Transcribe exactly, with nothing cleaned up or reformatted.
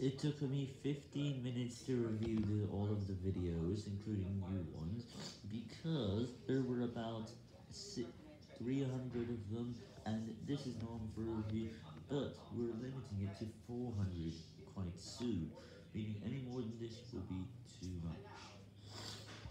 It took me fifteen minutes to review the, all of the videos, including new ones, because there were about si three hundred of them, and this is normal for a review, but we're limiting it to four hundred quite soon, meaning any more than this will be too much.